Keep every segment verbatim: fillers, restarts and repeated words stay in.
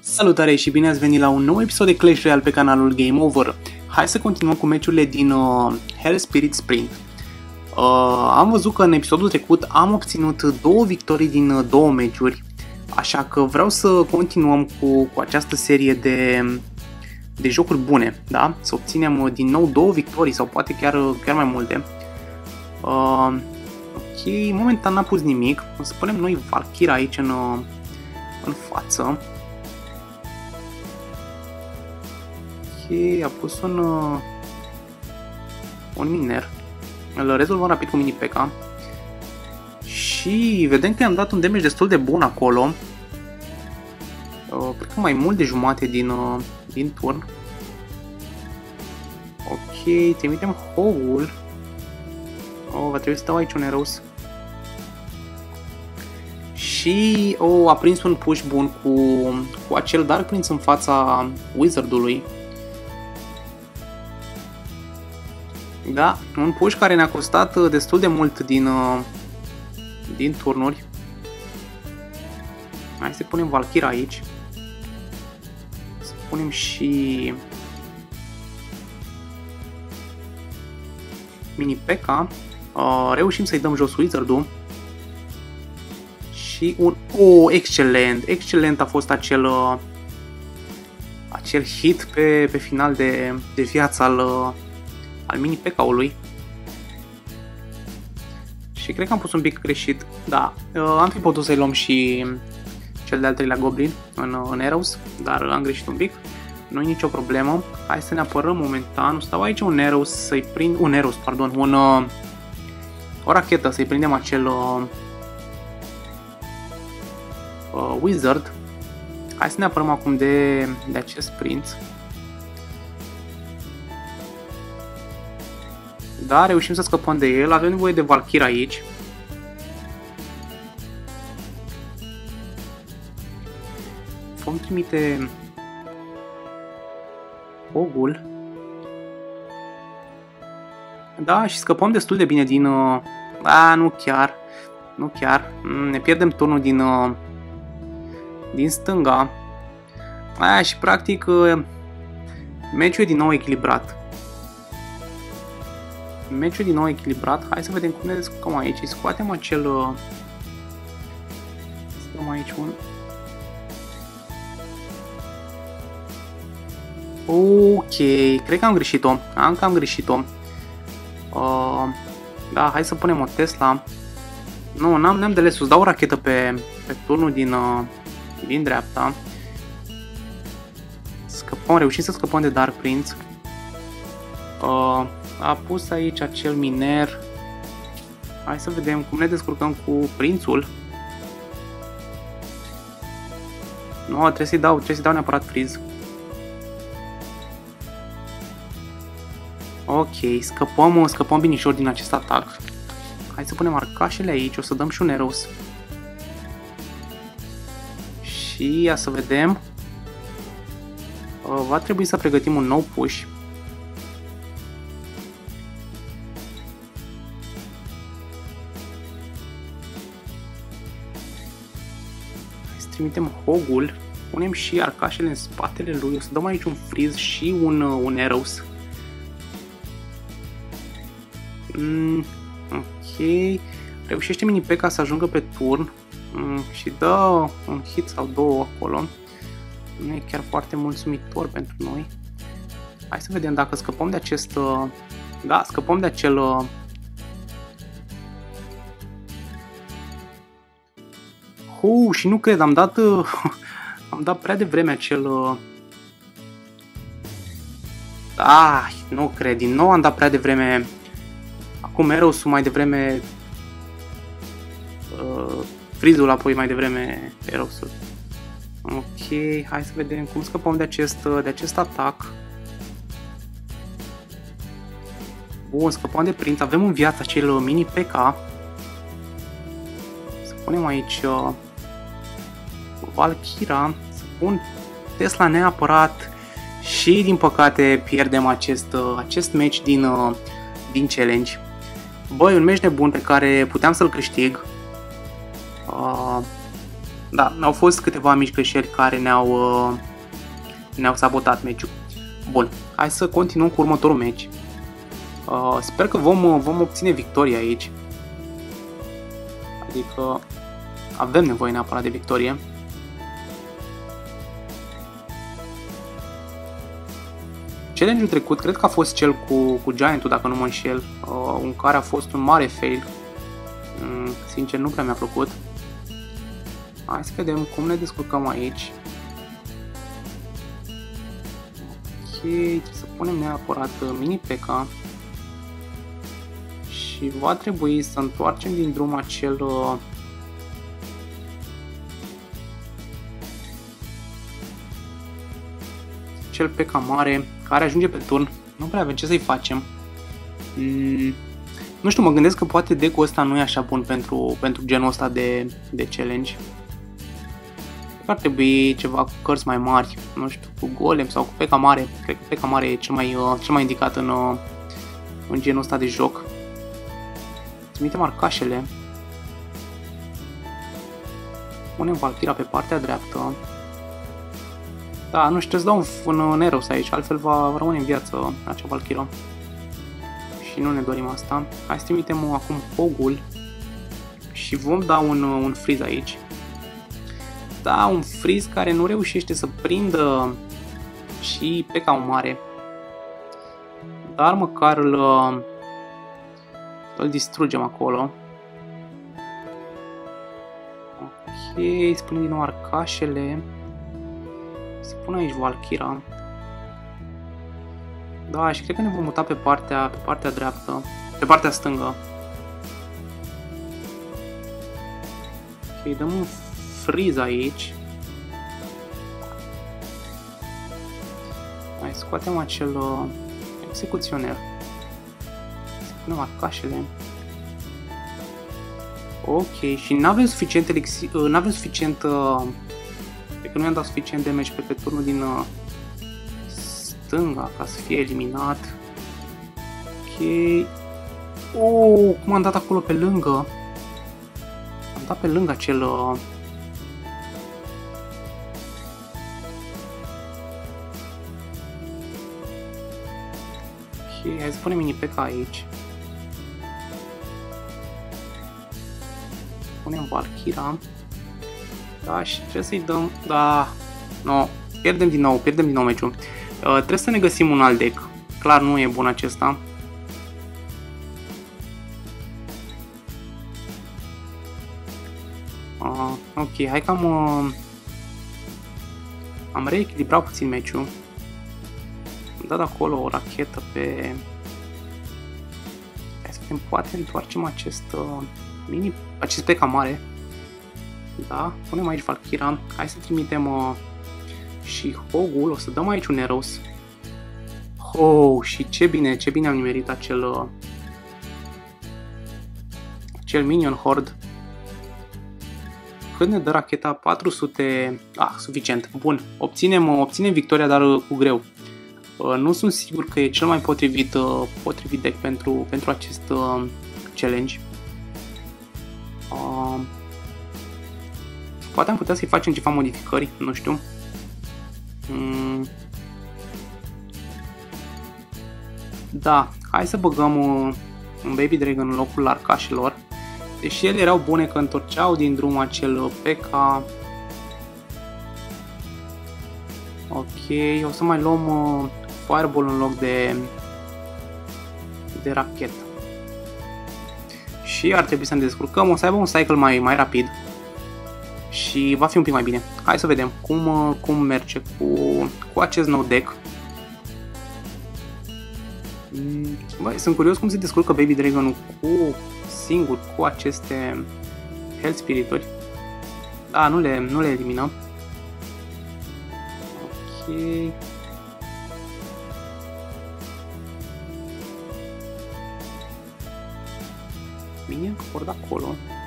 Salutare și bine ați venit la un nou episod de Clash Royale pe canalul Game Over. Hai să continuăm cu meciurile din uh, Hell Spirit Sprint. Uh, am văzut că în episodul trecut am obținut două victorii din uh, două meciuri, așa că vreau să continuăm cu, cu această serie de, de jocuri bune, da? Să obținem uh, din nou două victorii sau poate chiar, chiar mai multe. Uh, ok, momentan n-a pus nimic, o să punem noi Valkyra aici în, uh, în față. A pus un, uh, un miner. Îl rezolvăm rapid cu mini P K. Și vedem că i-am dat un damage destul de bun acolo. Uh, cred că mai mult de jumate din, uh, din turn. Ok, trimitem Hogul. Oh, va trebui să dau aici un Eros. Și oh, a prins un push bun cu, cu acel Dark Prince în fața Wizardului. Da, un push care ne-a costat destul de mult din, din turnuri. Hai să punem Valkyra aici. Să punem și mini P K. Uh, reușim să-i dăm jos Wizard-ul. Și un... Oh, excelent! Excelent a fost acel, uh, acel hit pe, pe final de, de viață al... Uh, al mini P K-ului. Și cred că am pus un pic greșit. Da, am fi putut să-i luăm și cel de-al treilea Goblin în, în Eros, dar am greșit un pic. Nu e nicio problemă. Hai să ne apărăm momentan. Stau aici un Eros să-i prind... Un Eros, pardon, un... O rachetă să-i prindem acel... Uh, uh, Wizard. Hai să ne apărăm acum de, de acest prinț. Da, reușim să scăpăm de el, avem nevoie de Valkyra aici. Vom trimite Ogul. Da, și scăpăm destul de bine din... Uh... A, nu chiar. Nu chiar. Ne pierdem turnul din, uh... din stânga. A, și practic uh... meciul e din nou echilibrat. Meciul din nou echilibrat. Hai să vedem cum ne descurcăm aici. Îi scoatem acel... Să dăm aici un... Ok, cred că am greșit-o. Am că am greșit-o. Uh, da, hai să punem o Tesla. Nu, n-am de lesus. Dau o rachetă pe, pe turnul din, uh, din dreapta. Scăpăm, reușim să scăpăm de Dark Prince. Uh, A pus aici acel miner. Hai să vedem cum ne descurcăm cu prințul. Nu, trebuie să-i dau, trebuie să-i dau neapărat freeze. Ok, scăpăm, scăpăm binișor din acest atac. Hai să punem arcașele aici, o să dăm și un Eros. Și ia să vedem. Va trebui să pregătim un nou push. Trimitem Hogul, punem și arcașele în spatele lui, o să dăm aici un freeze și un, un Eros. Mm, ok, reușește mini P K să ajungă pe turn mm, și dă un hit sau două acolo. Nu e chiar foarte mulțumitor pentru noi. Hai să vedem dacă scăpăm de acest... Da, scăpăm de acel... Oh, și nu cred, am dat am dat prea devreme acel... Ah, nu cred, din nou am dat prea devreme. Acum Eros-ul mai devreme uh, Freeze-ul apoi mai devreme Eros-ul. Ok, hai să vedem cum scăpăm de acest, de acest atac. Bun, scăpăm de prinț, avem în viață acel mini P K. Să punem aici uh, Valkyra, să pun Tesla neapărat și din păcate pierdem acest, uh, acest match din, uh, din challenge. Băi, un meci nebun pe care puteam să-l câștig. Uh, da, au fost câteva mici greșeli care ne-au uh, ne-au sabotat meciul. Bun, hai să continuăm cu următorul meci. Uh, sper că vom, vom obține victoria aici. Adică avem nevoie neapărat de victorie. Challenge-ul trecut, cred că a fost cel cu, cu Giant-ul, dacă nu mă înșel, uh, în care a fost un mare fail. Mm, sincer, nu prea mi-a plăcut. Hai să vedem cum ne descurcăm aici. Ok, trebuie să punem neapărat mini P K. Și va trebui să întoarcem din drum acel... Uh, acel P K mare care ajunge pe turn. Nu prea avem ce să-i facem. Mm, nu știu, mă gândesc că poate deck-ul ăsta nu e așa bun pentru, pentru genul ăsta de, de challenge. Ar trebui ceva cu cărți mai mari, nu știu, cu golem sau cu P K mare. Cred că P K mare e cel mai, uh, cel mai indicat în, uh, în genul ăsta de joc. Trimitem arcașele. Punem Valkyria pe partea dreaptă. Da, nu știu, trebuie să dau un, un Neros aici, altfel va rămâne în viață acea Valkyria. Și nu ne dorim asta. Hai să trimitem acum Hogul. Și vom da un, un freeze aici. Da, un freeze care nu reușește să prindă și P K-ul mare. Dar măcar îl, îl distrugem acolo. Ok, spunem din nou arcașele. Să pun aici Valkyria. Da, și cred că ne vom muta pe partea, pe partea dreaptă, pe partea stângă. Ok, dăm un freeze aici. Mai scoatem acel uh, execuționer. Să punem arcașele. Ok, și n-avem suficient elixir, uh, n-avem suficient uh, că nu i-am dat suficient damage pe, pe turnul din uh, stânga ca să fie eliminat. Ok. Oh, cum am dat acolo pe lângă. Am dat pe lângă acel... Uh... Ok, hai să punem mini P K aici. Punem Valkyria. Da, și trebuie să-i dăm... Da, no, pierdem din nou, pierdem din nou meciul. Uh, trebuie să ne găsim un alt deck. Clar nu e bun acesta. Uh, ok, hai că am... Uh, am reechilibrat puțin meciul. Am dat acolo o rachetă pe... Hai să vedem, poate întoarcem acest uh, mini... acest P K mare. Da, punem aici Valkyria. Hai să trimitem uh, și Hogul. O să dăm aici un Neros. Oh, și ce bine, ce bine am nimerit acel uh, acel Minion Horde. Cât ne dă racheta? patru sute. Ah, suficient. Bun, obținem, uh, obținem victoria, dar uh, cu greu. Uh, nu sunt sigur că e cel mai potrivit, uh, potrivit deck pentru, pentru acest uh, challenge. Uh, Poate am putea să-i facem ceva modificări, nu știu. Mm. Da, hai să băgăm uh, un Baby Dragon în locul arcașelor. Deși ele erau bune că întorceau din drum acel P K. Ok, o să mai luăm uh, Fireball în loc de, de rachetă. Și ar trebui să ne descurcăm, o să aibă un cycle mai, mai rapid. Și va fi un pic mai bine. Hai să vedem cum, cum merge cu, cu acest nou deck. Băi, sunt curios cum se descurcă Baby Dragon cu singur cu aceste Hell Spirit-uri. Da, nu le, nu le eliminăm. Ok. Bine, cord acolo.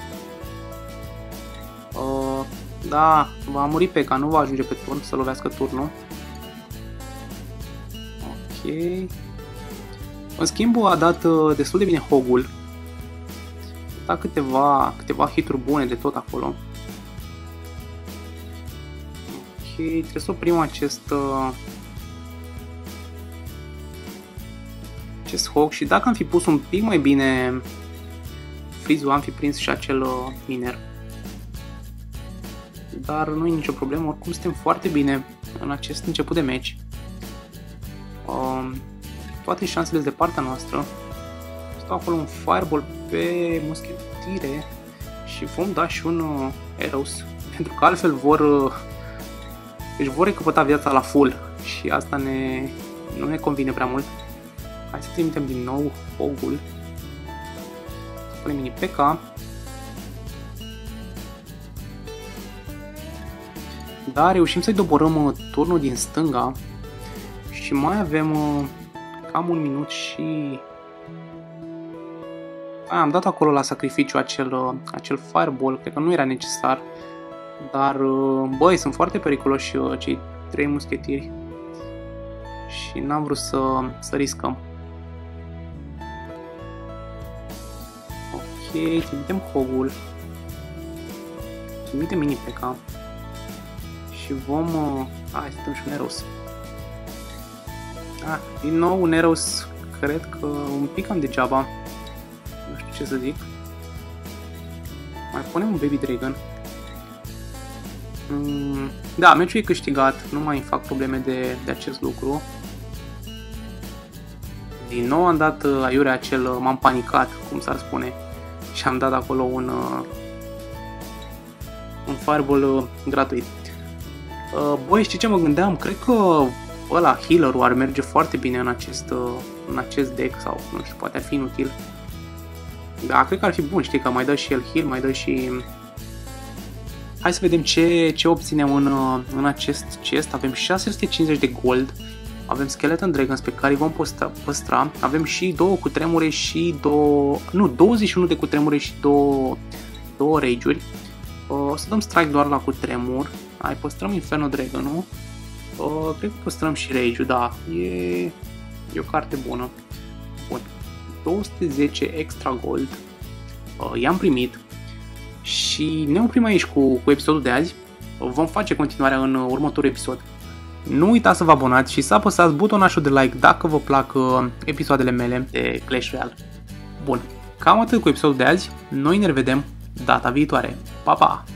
Uh, da, va muri P K, nu va ajunge pe turn să lovească turnul. Ok. În schimb a dat uh, destul de bine Hogul. A dat câteva, câteva hituri bune de tot acolo. trebuie să oprim acest... Uh, acest hog și dacă am fi pus un pic mai bine frizul, am fi prins și acel uh, miner. Dar nu e nicio problemă, oricum suntem foarte bine în acest început de meci. Uh, toate șansele sunt de partea noastră. Stau acolo un fireball pe muschetire și vom da și un uh, arrows, pentru că altfel vor uh, își vor recăpăta viața la full și asta ne, nu ne convine prea mult. Hai să trimitem din nou hogul. Să punem mini P K. Da, reușim să-i doborăm uh, turnul din stânga și mai avem uh, cam un minut și... A, am dat acolo la sacrificiu acel, uh, acel fireball, cred că nu era necesar, dar uh, băi, sunt foarte periculoși uh, cei trei muschetiri și n-am vrut să, să riscăm. Ok, trimitem hogul, trimitem mini P K. Și vom... Uh, hai să dăm și un Eros. Ah, din nou un Eros, cred că un pic cam degeaba. Nu știu ce să zic. Mai punem un Baby Dragon. Mm, da, meciul e câștigat, nu mai fac probleme de, de acest lucru. Din nou am dat uh, aiurea acel, uh, m-am panicat, cum s-ar spune. Și am dat acolo un... Uh, un fireball uh, gratuit. Uh, băi, știi ce mă gândeam? Cred că ăla, healer-ul, ar merge foarte bine în acest, uh, în acest deck sau, nu știu, poate ar fi inutil. Da, cred că ar fi bun, știi, că mai dă și el heal, mai dă și... Hai să vedem ce, ce obținem în, uh, în acest chest. Avem șase sute cincizeci de gold, avem Skeleton Dragons pe care îi vom păstra, păstra. Avem și două cutremure și două... Nu, douăzeci și unu de cutremure și două, două rage-uri. Uh, o să dăm strike doar la cutremur. Hai, păstrăm Inferno Dragon-ul. Uh, cred că păstrăm și Rage-ul, da. E, e o carte bună. Bun. două sute zece extra gold. Uh, I-am primit. Și ne oprim aici cu, cu episodul de azi. Uh, vom face continuarea în uh, următorul episod. Nu uitați să vă abonați și să apăsați butonașul de like dacă vă plac uh, episoadele mele de Clash Royale. Bun. Cam atât cu episodul de azi. Noi ne revedem data viitoare. Pa, pa!